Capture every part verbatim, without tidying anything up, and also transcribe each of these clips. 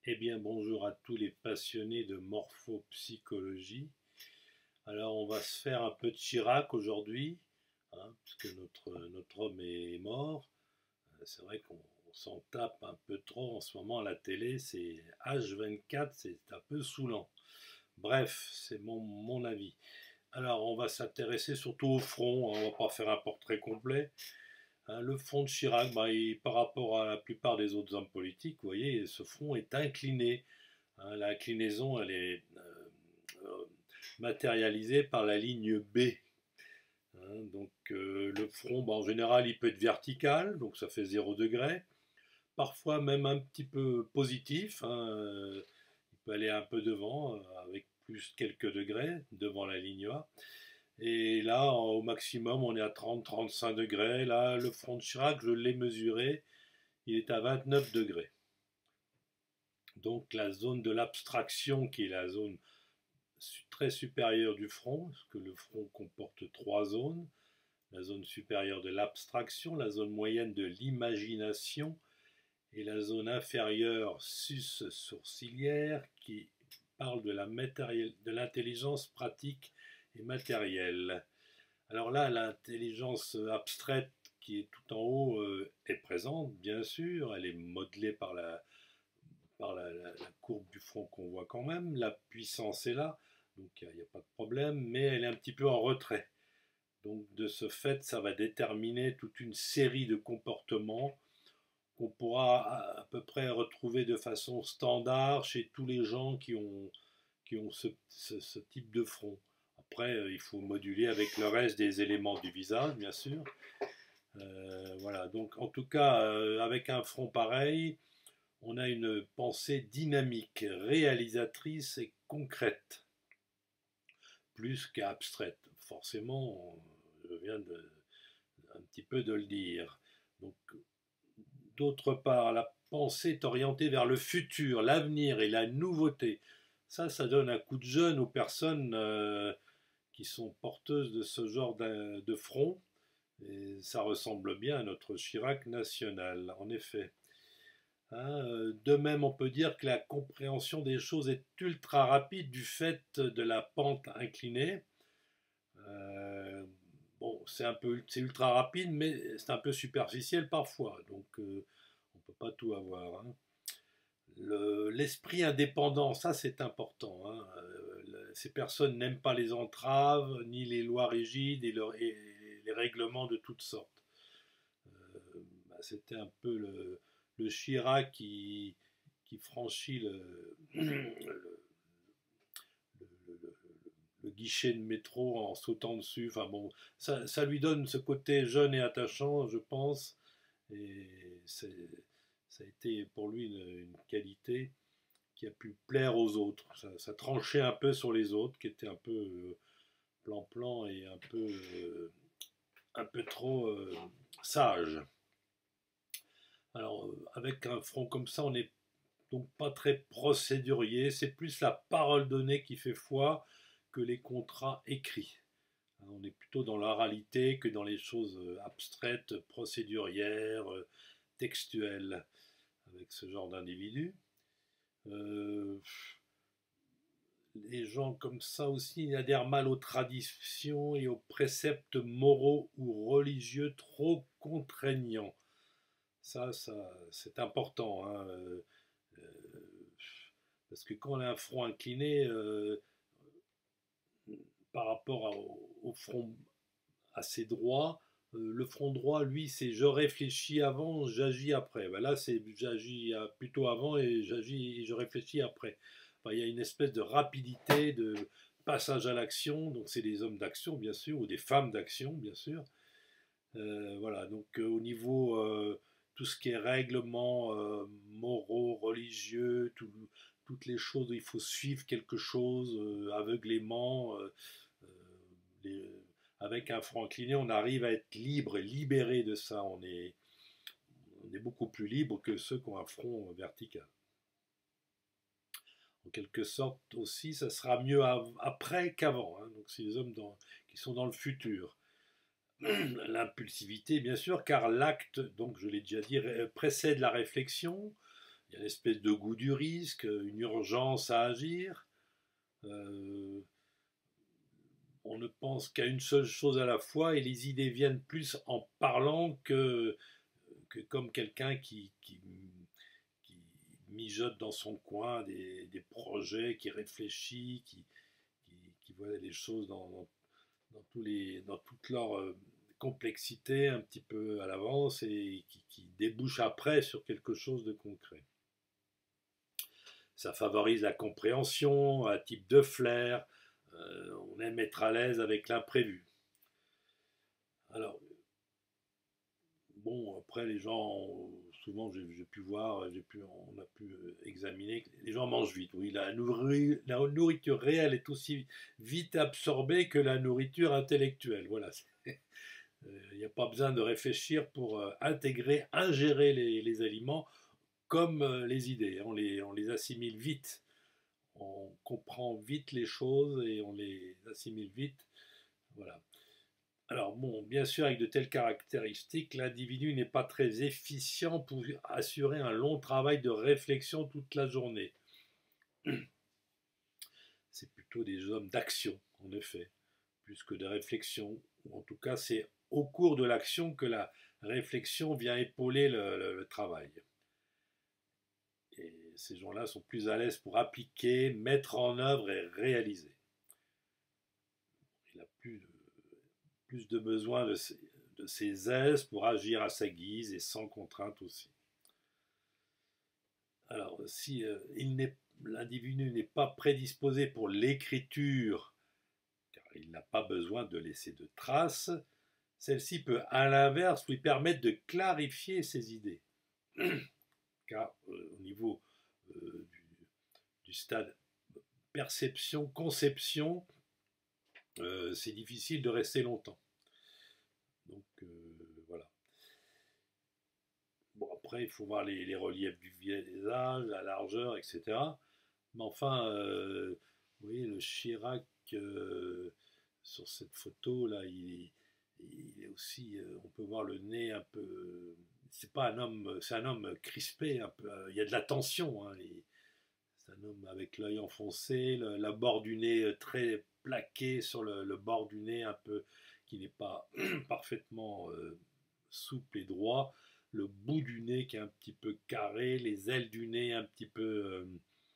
Eh bien, bonjour à tous les passionnés de morphopsychologie. Alors, on va se faire un peu de Chirac aujourd'hui, hein, puisque notre, notre homme est mort. Euh, C'est vrai qu'on s'en tape un peu trop en ce moment à la télé. C'est H vingt-quatre, c'est un peu saoulant. Bref, c'est mon, mon avis. Alors, on va s'intéresser surtout au front, hein, on va pas faire un portrait complet. Hein, le front de Chirac, bah, il- par rapport à la plupart des autres hommes politiques, vous voyez, ce front est incliné. Hein, la inclinaison, elle est euh, euh, matérialisée par la ligne B. Hein, donc euh, le front, bah, en général, il peut être vertical, donc ça fait zéro degré. Parfois même un petit peu positif. Hein, euh, il peut aller un peu devant, euh, avec plus quelques degrés devant la ligne A. Et là, au maximum, on est à trente à trente-cinq degrés. Là, le front de Chirac, je l'ai mesuré, il est à vingt-neuf degrés. Donc la zone de l'abstraction, qui est la zone très supérieure du front, parce que le front comporte trois zones. La zone supérieure de l'abstraction, la zone moyenne de l'imagination et la zone inférieure sus-sourcilière qui parle de la de l'intelligence pratique et matérielle. Alors là, l'intelligence abstraite qui est tout en haut euh, est présente, bien sûr, elle est modelée par la, par la, la, la courbe du front qu'on voit quand même, la puissance est là, donc il n'y a, a pas de problème, mais elle est un petit peu en retrait. Donc de ce fait, ça va déterminer toute une série de comportements qu'on pourra à peu près retrouver de façon standard chez tous les gens qui ont, qui ont ce, ce, ce type de front. Après, euh, il faut moduler avec le reste des éléments du visage, bien sûr. Euh, voilà, donc en tout cas, euh, avec un front pareil, on a une pensée dynamique, réalisatrice et concrète, plus qu'abstraite. Forcément, je viens de, un petit peu de le dire. Donc, d'autre part, la pensée est orientée vers le futur, l'avenir et la nouveauté. Ça, ça donne un coup de jeune aux personnes euh, qui sont porteuses de ce genre de, de front. Et ça ressemble bien à notre Chirac national, en effet. Hein, euh, de même, on peut dire que la compréhension des choses est ultra rapide du fait de la pente inclinée. Euh, bon, c'est un peu, c'est ultra rapide, mais c'est un peu superficiel parfois, donc euh, on ne peut pas tout avoir. Hein. Le, l'esprit indépendant, ça c'est important. Hein. Euh, le, ces personnes n'aiment pas les entraves, ni les lois rigides et, le, et les règlements de toutes sortes. Euh, bah, c'était un peu le, le Chirac qui, qui franchit le, le, le, le, le guichet de métro en sautant dessus. Enfin bon, ça, ça lui donne ce côté jeune et attachant, je pense. Et c'est, ça a été pour lui une, une qualité qui a pu plaire aux autres. Ça, ça tranchait un peu sur les autres, qui étaient un peu euh, plan-plan et un peu, euh, un peu trop euh, sages. Alors, euh, avec un front comme ça, on n'est donc pas très procédurier. C'est plus la parole donnée qui fait foi que les contrats écrits. Hein, on est plutôt dans l'oralité que dans les choses euh, abstraites, procédurières, euh, textuelles, avec ce genre d'individus. Euh, les gens comme ça aussi adhèrent mal aux traditions et aux préceptes moraux ou religieux trop contraignants. Ça, ça c'est important. Hein. Euh, parce que quand on a un front incliné, euh, par rapport à- au, au front assez droit, euh, le front droit, lui, c'est je réfléchis avant, j'agis après. Ben là, c'est j'agis plutôt avant et j'agis et je réfléchis après. Enfin, il y a une espèce de rapidité, de passage à l'action. Donc, c'est des hommes d'action, bien sûr, ou des femmes d'action, bien sûr. Euh, voilà. Donc, euh, au niveau euh, tout ce qui est règlements euh, moraux, religieux, tout, toutes les choses où il faut suivre quelque chose euh, aveuglément. Euh, euh, les, avec un front incliné, on arrive à être libre et libéré de ça. On est, on est beaucoup plus libre que ceux qui ont un front vertical. En quelque sorte aussi, ça sera mieux après qu'avant. Hein. Donc c'est les hommes dans, qui sont dans le futur. L'impulsivité, bien sûr, car l'acte, donc je l'ai déjà dit, précède la réflexion. Il y a une espèce de goût du risque, une urgence à agir. Euh, on ne pense qu'à une seule chose à la fois et les idées viennent plus en parlant que, que comme quelqu'un qui, qui, qui, mijote dans son coin des, des projets, qui réfléchit, qui, qui, qui voit les choses dans, dans, dans, tous les, dans toute leur euh, complexité un petit peu à l'avance et qui, qui débouche après sur quelque chose de concret. Ça favorise la compréhension, un type de flair, euh, on aime être à l'aise avec l'imprévu. Alors, bon, après les gens, souvent j'ai pu voir, j'ai pu, on a pu examiner, les gens mangent vite. Oui, la, nourri, la nourriture réelle est aussi vite absorbée que la nourriture intellectuelle. Voilà. Il n'y a pas besoin de réfléchir pour euh, intégrer, ingérer les, les aliments comme euh, les idées. On les, on les assimile vite. On comprend vite les choses et on les assimile vite. Voilà. Alors bon, bien sûr, avec de telles caractéristiques, l'individu n'est pas très efficient pour assurer un long travail de réflexion toute la journée. C'est plutôt des hommes d'action, en effet, plus que de réflexion. Ou en tout cas, c'est au cours de l'action que la réflexion vient épauler le, le, le travail. Et ces gens-là sont plus à l'aise pour appliquer, mettre en œuvre et réaliser. Il a plus de, plus de besoin de ses, de ses aises pour agir à sa guise et sans contrainte aussi. Alors, si euh, l'individu n'est pas prédisposé pour l'écriture, car il n'a pas besoin de laisser de traces, celle-ci peut à l'inverse lui permettre de clarifier ses idées. Car euh, au niveau euh, du, du stade perception, conception, euh, c'est difficile de rester longtemps. Donc euh, voilà. Bon, après, il faut voir les, les reliefs du visage, la largeur, et cetera. Mais enfin, euh, vous voyez, le Chirac, euh, sur cette photo-là, il, il est aussi, euh, on peut voir le nez un peu. C'est pas un homme, c'est un homme crispé, un peu. Il y a de la tension. Hein, c'est un homme avec l'œil enfoncé, le, la bord du nez très plaqué sur le, le bord du nez, un peu qui n'est pas parfaitement euh, souple et droit. Le bout du nez qui est un petit peu carré, les ailes du nez un petit peu, euh,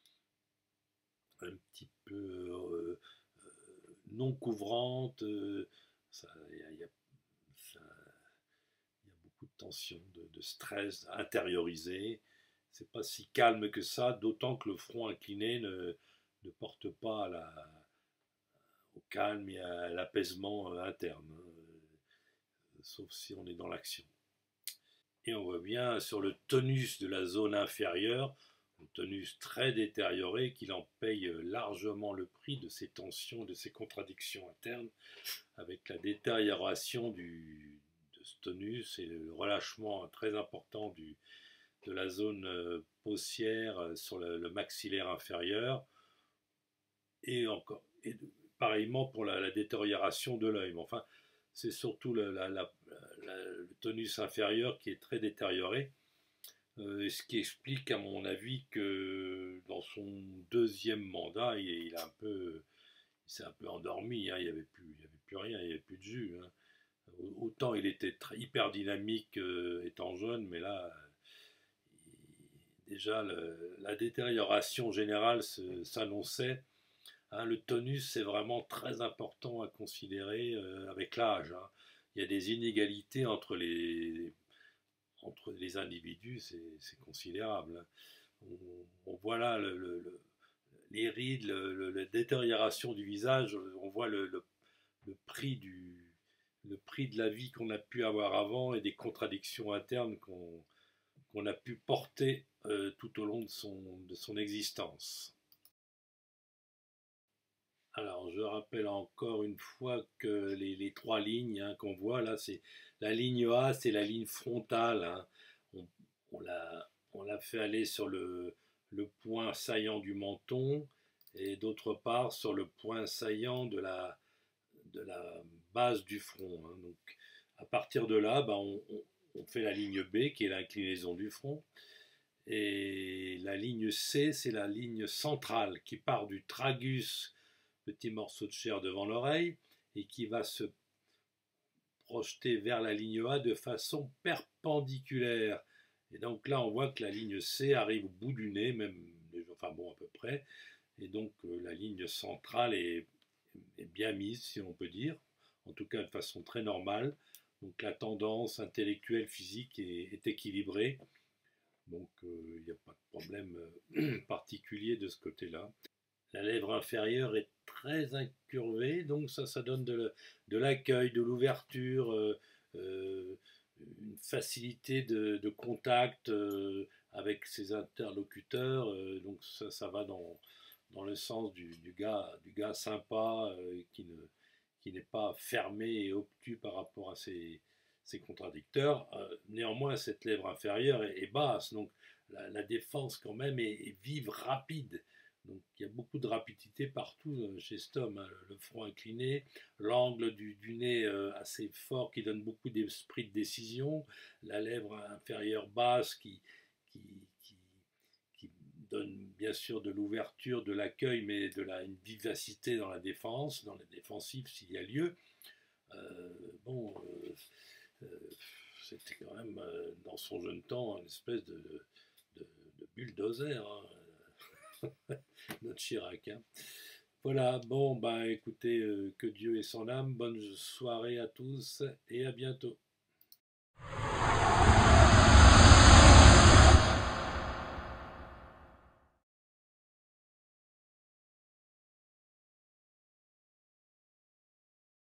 un petit peu euh, euh, non couvrantes. Euh, ça, y a, y a, ça, y a beaucoup de tension, de, de stress intériorisé. C'est pas si calme que ça, d'autant que le front incliné ne, ne porte pas à la, au calme et à l'apaisement interne, hein, sauf si on est dans l'action. Et on voit bien sur le tonus de la zone inférieure, un tonus très détérioré, qu'il en paye largement le prix de ses tensions, de ses contradictions internes, avec la détérioration du, de ce tonus et le relâchement très important du, de la zone paussière sur le, le maxillaire inférieur, et encore, et pareillement pour la, la détérioration de l'œil. Mais enfin, c'est surtout la, la, la, le tonus inférieur qui est très détérioré, euh, ce qui explique à mon avis que dans son deuxième mandat, il, il a un peu, il s'est un peu endormi. Hein, il n'y avait plus, il y avait plus rien, il n'y avait plus de jus. Hein. Autant il était très, hyper dynamique euh, étant jeune, mais là, il, déjà le, la détérioration générale s'annonçait. Hein, le tonus, c'est vraiment très important à considérer euh, avec l'âge. Hein. Il y a des inégalités entre les, entre les individus, c'est considérable. Hein. On, on voit là le, le, le, les rides, le, la détérioration du visage, on voit le, le, prix du, le prix de la vie qu'on a pu avoir avant et des contradictions internes qu'on qu'on a pu porter euh, tout au long de son, de son existence. Alors, je rappelle encore une fois que les, les trois lignes hein, qu'on voit là, c'est la ligne A, c'est la ligne frontale. Hein. On, on l'a fait aller sur le, le point saillant du menton et d'autre part sur le point saillant de la, de la base du front. Hein. Donc, à partir de là, ben, on, on, on fait la ligne B qui est l'inclinaison du front. Et la ligne C, c'est la ligne centrale qui part du tragus, petit morceau de chair devant l'oreille, et qui va se projeter vers la ligne A de façon perpendiculaire. Et donc là, on voit que la ligne C arrive au bout du nez, même, enfin bon, à peu près. Et donc euh, la ligne centrale est, est bien mise, si on peut dire, en tout cas de façon très normale. Donc la tendance intellectuelle, physique est, est équilibrée. Donc il euh, n'y a pas de problème euh, particulier de ce côté-là. La lèvre inférieure est très incurvée, donc ça, ça donne de l'accueil, de l'ouverture, euh, euh, une facilité de, de contact euh, avec ses interlocuteurs. Euh, donc ça, ça va dans, dans le sens du, du, gars, du gars sympa euh, qui ne qui n'est pas fermé et obtus par rapport à ses, ses contradicteurs. Euh, néanmoins, cette lèvre inférieure est, est basse, donc la, la, défense quand même est, est vive, rapide. Donc il y a beaucoup de rapidité partout chez cet homme, hein. Le front incliné, l'angle du, du nez euh, assez fort qui donne beaucoup d'esprit de décision, la lèvre inférieure basse qui, qui, qui, qui donne bien sûr de l'ouverture, de l'accueil, mais de la, une vivacité dans la défense, dans la défensive s'il y a lieu. Euh, bon, euh, euh, c'était quand même euh, dans son jeune temps une espèce de, de, de bulldozer, hein, notre Chirac. Hein. Voilà, bon, bah écoutez, euh, que Dieu ait son âme, bonne soirée à tous et à bientôt.